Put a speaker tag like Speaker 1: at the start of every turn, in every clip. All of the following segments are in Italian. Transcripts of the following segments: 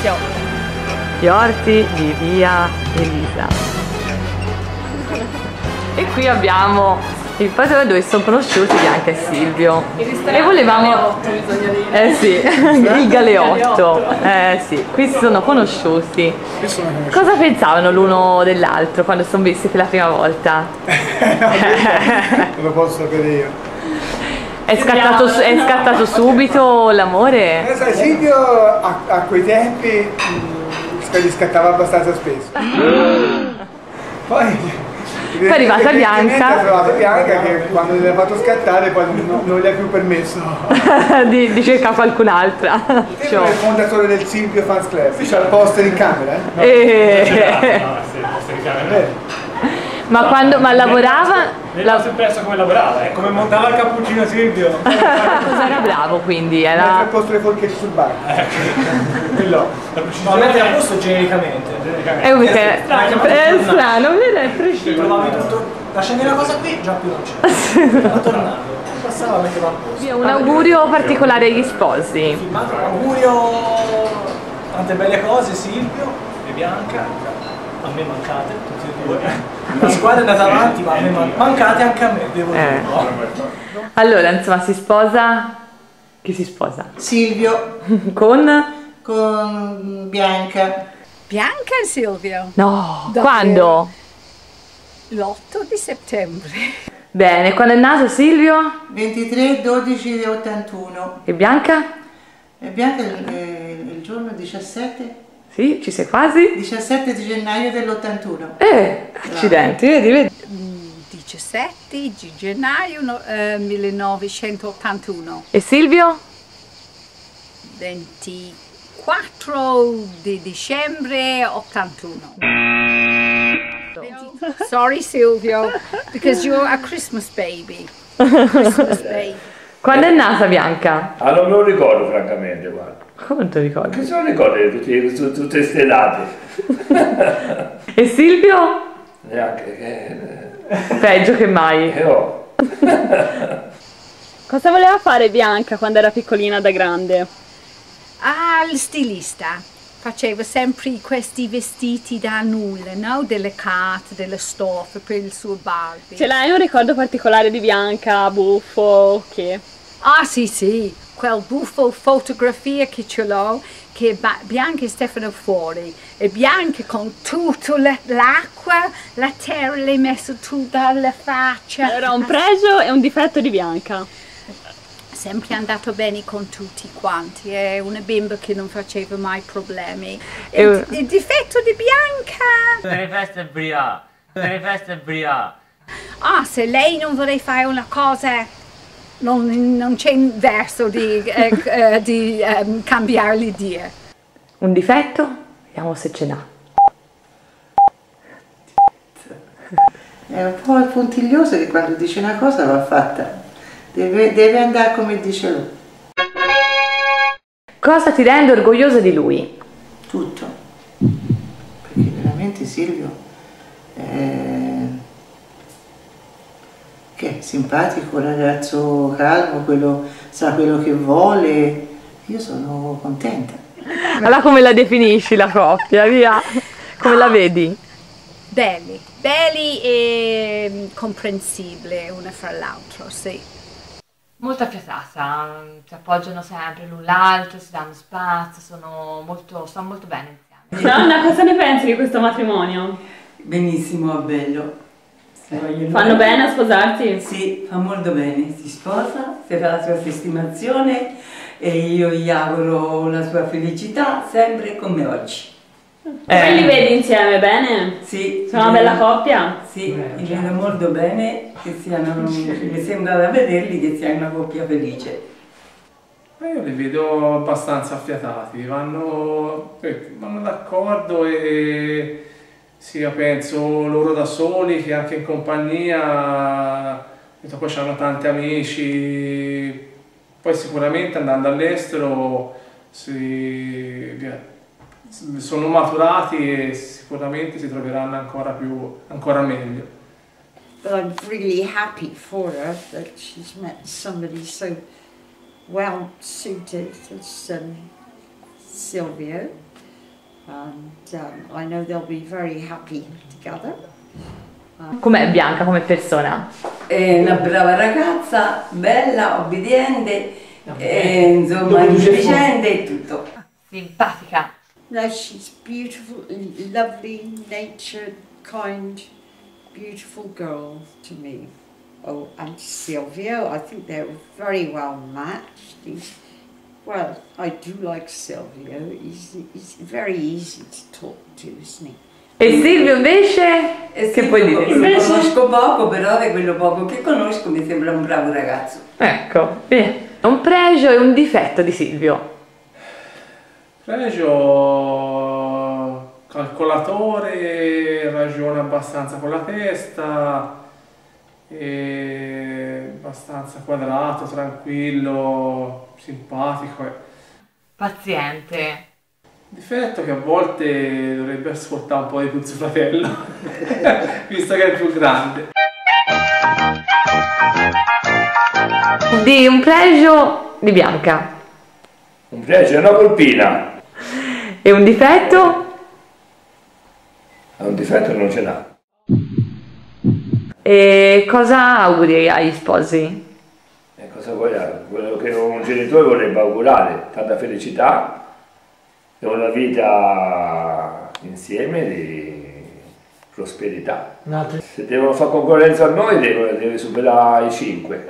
Speaker 1: Silvio.
Speaker 2: Gli orti di via Elisa. E qui abbiamo il posto dove sono conosciuti Bianca e Silvio. E volevamo... sì, il Galeotto. Sì, qui si sono conosciuti. Cosa pensavano l'uno dell'altro quando sono visti per la prima volta?
Speaker 3: Lo posso sapere io.
Speaker 2: È scattato subito l'amore?
Speaker 3: Sai, Silvio a quei tempi gli scattava abbastanza spesso. Poi
Speaker 2: è arrivata Bianca.
Speaker 3: È arrivata Bianca che quando le ha fatto scattare poi non gli ha più permesso
Speaker 2: di cercare qualcun'altra.
Speaker 3: È il fondatore del Silvio Fans Club. C'ha il poster in camera,
Speaker 4: No, sì, il poster in camera.
Speaker 2: Ma lavorava?
Speaker 4: L'ho sempre preso come lavorava, come montava il cappuccino Silvio.
Speaker 2: Cosa era bravo quindi?
Speaker 3: Era il posto delle forchette sul bar.
Speaker 4: Quello, la precisione. Ma mette a posto genericamente.
Speaker 2: È strano, vero? È preciso.
Speaker 4: Trovavi tutto. Lasciami una cosa qui, già più non c'è. Era tornato. Passava, metteva a posto.
Speaker 2: Un augurio particolare agli sposi.
Speaker 4: Filmato, augurio, tante belle cose, Silvio e Bianca. A me mancate, tutti e due. La squadra è andata avanti, ma a me mancate anche a me, devo dire.
Speaker 2: Allora, insomma, si sposa. Chi si sposa?
Speaker 5: Silvio.
Speaker 2: Con
Speaker 5: Bianca.
Speaker 1: Bianca e Silvio.
Speaker 2: No,
Speaker 1: Davvero?
Speaker 2: quando?
Speaker 1: L'8 di settembre.
Speaker 2: Bene, quando è nato Silvio?
Speaker 5: 23/12/81.
Speaker 2: E Bianca?
Speaker 5: E Bianca il giorno 17?
Speaker 2: Sì, ci sei quasi?
Speaker 5: 17 di gennaio dell'81.
Speaker 2: Accidenti, vedi.
Speaker 1: 17 di gennaio 1981.
Speaker 2: E Silvio?
Speaker 1: 24 di dicembre 81. Sorry Silvio, because you're a Christmas baby. Christmas baby.
Speaker 2: Quando è nata Bianca?
Speaker 6: Ah, non me lo ricordo francamente, guarda.
Speaker 2: Come non te lo ricordi?
Speaker 6: Che se lo ricordi tutte queste date?
Speaker 2: E Silvio?
Speaker 6: Neanche.
Speaker 2: Peggio che mai.
Speaker 7: Cosa voleva fare Bianca quando era piccolina da grande?
Speaker 1: Ah, il stilista. Faceva sempre questi vestiti da nulla, no? Delle carte, delle stoffe per il suo Barbie.
Speaker 7: Ce l'hai un ricordo particolare di Bianca, buffo, che?
Speaker 1: Ah sì, quel buffo fotografia che ce l'ho, che Bianca e Stefano fuori, e Bianca con tutta l'acqua, la terra l'hai messa tu dalla faccia.
Speaker 7: Era un pregio e un difetto di Bianca.
Speaker 1: Sempre andato bene con tutti quanti, è una bimba che non faceva mai problemi. Il difetto di Bianca!
Speaker 8: Per le feste bria.
Speaker 1: Ah, se lei non vuole fare una cosa, non c'è verso di cambiare l'idea.
Speaker 2: Un difetto? Vediamo se ce n'ha.
Speaker 5: È un po' puntiglioso che quando dice una cosa va fatta. Deve andare come dice lui.
Speaker 2: Cosa ti rende orgogliosa di lui?
Speaker 5: Tutto. Perché veramente Silvio che è simpatico, ragazzo calmo, sa quello che vuole. Io sono contenta.
Speaker 2: Allora come la definisci la coppia, via? Come la vedi?
Speaker 1: Belli e comprensibili una fra l'altro, sì.
Speaker 2: Molto affiatata, si appoggiano sempre l'un l'altro, si danno spazio, stanno molto bene insieme.
Speaker 7: Nonna, cosa ne pensi di questo matrimonio?
Speaker 9: Benissimo, bello.
Speaker 7: Fanno bene a sposarsi?
Speaker 9: Sì, fa molto bene. Si sposa, si fa la sua sistemazione e io gli auguro la sua felicità sempre come oggi.
Speaker 7: Come li vedi insieme? Bene?
Speaker 9: Sì.
Speaker 7: Sono una bella coppia?
Speaker 9: Sì, li vedo molto bene, mi sembra da vederli che siano una coppia felice.
Speaker 10: Io li vedo abbastanza affiatati, vanno d'accordo e sia penso loro da soli che anche in compagnia, poi hanno tanti amici, poi sicuramente andando all'estero sono maturati e sicuramente si troveranno ancora meglio.
Speaker 11: But I'm really happy for her that she's met somebody so well suited as Silvio. And I know they'll be very happy together.
Speaker 2: Com'è Bianca come persona?
Speaker 9: È una brava ragazza, bella, obbediente, insomma, intelligente e tutto.
Speaker 2: Simpatica.
Speaker 11: No, she's beautiful, lovely, natured, kind, beautiful girl to me. Oh, and Silvio, I think they're very well matched. Well, I do like Silvio. He's very easy to talk to, isn't he?
Speaker 2: E Silvio invece? Che puoi dire?
Speaker 9: Lo conosco poco, però di quello poco che conosco mi sembra un bravo ragazzo.
Speaker 2: Ecco, bene. Un pregio e un difetto di Silvio.
Speaker 10: Pregio calcolatore, ragiona abbastanza con la testa, è abbastanza quadrato, tranquillo, simpatico.
Speaker 2: Paziente.
Speaker 10: Difetto che a volte dovrebbe ascoltare un po' di più suo fratello, visto che è il più grande.
Speaker 2: Di un pregio di Bianca.
Speaker 6: Un pregio è una colpina.
Speaker 2: E un difetto?
Speaker 6: Un difetto non ce n'ha.
Speaker 2: E cosa auguri agli sposi?
Speaker 6: E cosa vogliamo? Quello che un genitore vorrebbe augurare, tanta felicità e una vita insieme di prosperità. Se devono fare concorrenza a noi deve superare i 5.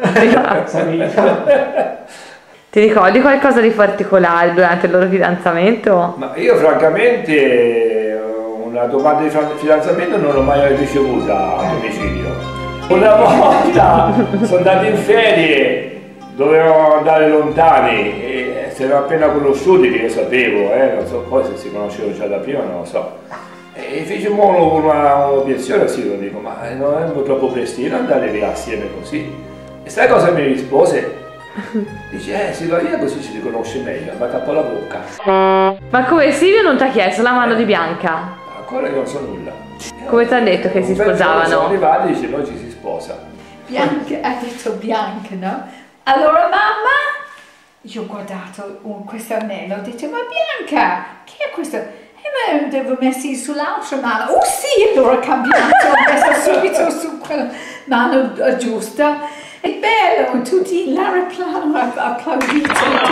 Speaker 2: Ti ricordi qualcosa di particolare durante il loro fidanzamento?
Speaker 6: Ma io francamente una domanda di fidanzamento non l'ho mai ricevuta a domicilio. Una volta sono andato in ferie, dovevamo andare lontani e si erano appena conosciuti, che io sapevo, non so poi se si conoscevano già da prima, non lo so. E fece un'obiezione a Silvio, dico, ma non è troppo prestino andare via assieme così? E sai cosa mi rispose? Dice, Silvia, così ci riconosce meglio, ha fatto un po' la bocca.
Speaker 2: Ma come Silvio non ti ha chiesto la mano di Bianca?
Speaker 6: Ancora che non so nulla.
Speaker 2: Come ti ha detto che si sposavano?
Speaker 6: Sono arrivati e dice, noi ci si sposa.
Speaker 1: Bianca, ha detto Bianca, no? Allora mamma, io ho guardato questo anello, ho detto, ma Bianca, che è questo? E me devo messi sull'altra mano. Oh sì, allora ho cambiato, ho messo subito su quella mano giusta. È bello, tutti l'aeroplano ha applaudito.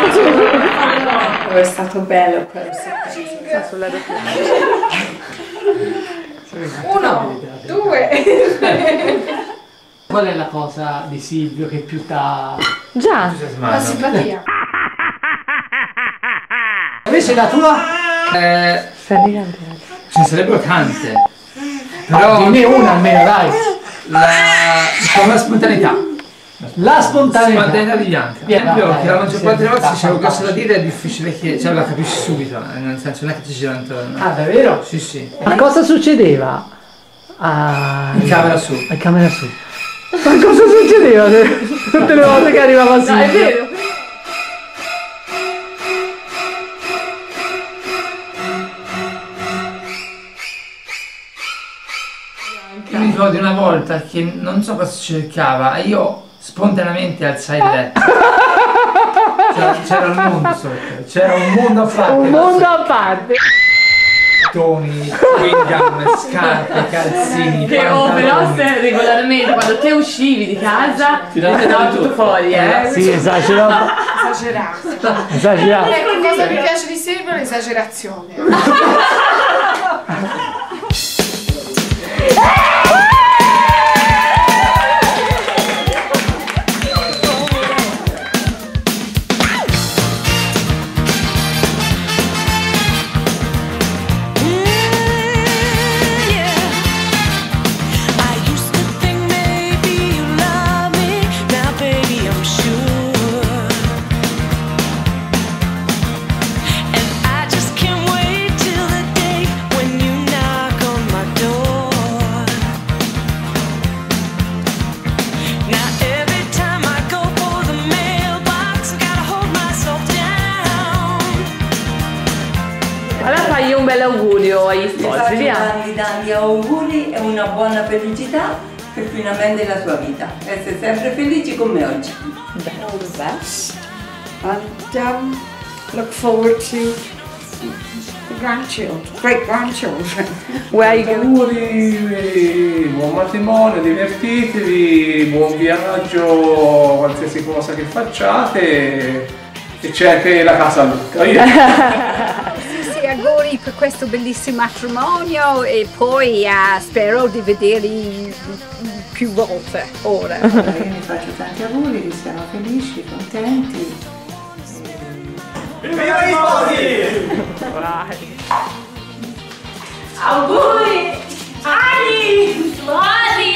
Speaker 1: È stato bello quello.
Speaker 2: Sta sull'aeroplano.
Speaker 1: 1, 2.
Speaker 4: Qual è la cosa di Silvio che più t'ha
Speaker 2: Già,
Speaker 1: La simpatia.
Speaker 4: Invece la tua? Ce ne sarebbero tante. Però dimmi una almeno, dai. La spontaneità. La spontaneità di Bianca. Che la maggior parte delle volte se c'è qualcosa da dire è difficile che la capisci subito, nel senso non è che ci gira tanto. Ah, davvero? Sì, sì.
Speaker 12: Ma cosa succedeva?
Speaker 4: In camera su.
Speaker 12: In camera su. Ma cosa succedeva tutte le volte che arrivava Silvio?
Speaker 2: No, è vero.
Speaker 4: Io mi ricordo una volta che non so cosa cercava, io spontaneamente alzai il letto. C'era un mondo sotto, c'era un mondo a parte.
Speaker 2: Un mondo a parte.
Speaker 4: Toni, wingam, scarpe, calzini,
Speaker 2: Però se regolarmente quando te uscivi di casa ti davano tutto fuori,
Speaker 12: Sì, esagerato.
Speaker 1: Esagerato. Ecco cosa mi piace di Silvio, l'esagerazione.
Speaker 2: Un bel augurio agli sposi, via.
Speaker 9: Tanti auguri e una buona felicità per finalmente la sua vita. Essere sempre felici come oggi.
Speaker 11: All the best. And look forward to the grandchildren, great grandchildren.
Speaker 10: Auguri, buon matrimonio, divertitevi, buon viaggio, qualsiasi cosa che facciate, e c'è anche la casa a Lucca.
Speaker 1: Sì, auguri per questo bellissimo matrimonio e poi spero di vederli più volte ora.
Speaker 5: Io mi faccio tanti auguri, che siano felici, contenti.
Speaker 3: Viva gli sposi!
Speaker 2: Auguri! Ali! Sposi!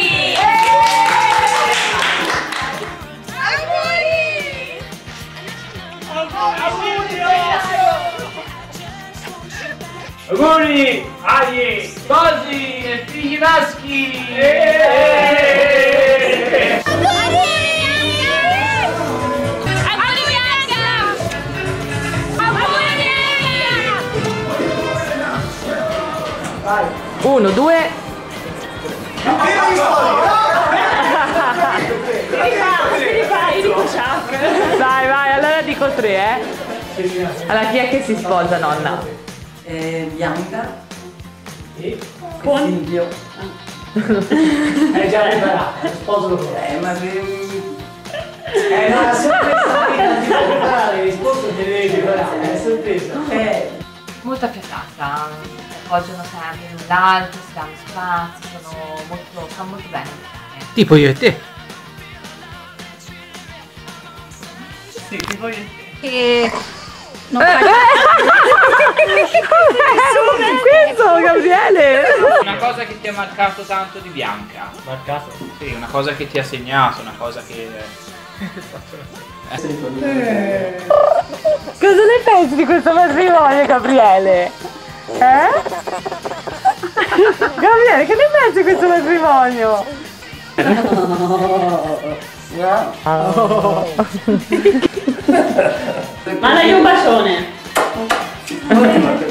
Speaker 8: Auguri agli sposi e figli maschi!
Speaker 2: Uno, due.
Speaker 7: Io dico ciao.
Speaker 2: Vai, vai, allora dico tre, Allora, chi è che si sposa, nonna?
Speaker 9: Bianca
Speaker 4: e
Speaker 9: Silvio.
Speaker 4: È già preparato, sposo lo
Speaker 9: ma
Speaker 4: no, è sorpresa, non ti può preparare, il sposo ti devi preparare, è sorpresa.
Speaker 2: Molto affiatata, appoggiano sempre l'un l'altro, si danno spazio, fanno molto bene.
Speaker 4: Tipo io e te.
Speaker 2: Sì, tipo io e te.
Speaker 1: E... non
Speaker 2: questo, Gabriele!
Speaker 8: Una cosa che ti ha marcato tanto di Bianca.
Speaker 4: Marcato?
Speaker 8: Sì, una cosa che ti ha segnato, una cosa che...
Speaker 2: Cosa ne pensi di questo matrimonio, Gabriele? Gabriele, che ne pensi di questo matrimonio?
Speaker 7: Mandagli un bacione.